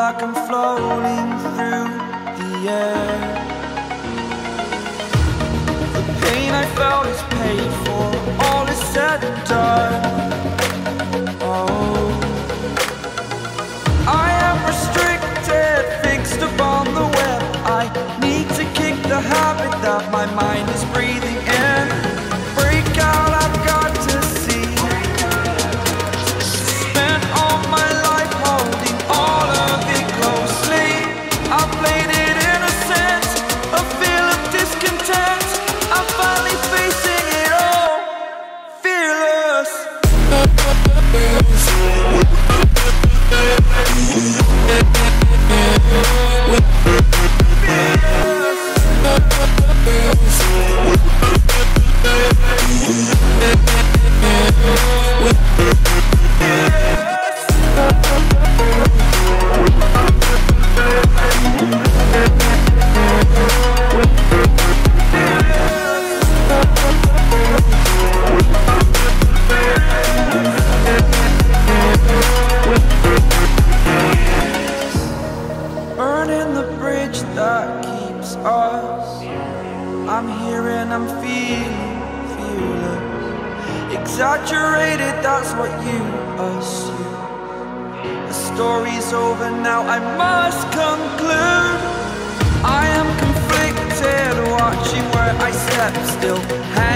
like I'm floating through the air. The pain I felt is paid for, all is said and done. Oh, I am restricted, fixed upon the web. I need to kick the habit that my mind is breathing in. Break out, I've got to see. Spent all my life holding all of it closely. I played it innocent, a feel of discontent. I'm finally facing it all, fearless. Burning the bridge that keeps us. I'm here and I'm feeling fearless. Exaggerated, that's what you assume. The story's over now, I must conclude. I am conflicted, watching where I step still.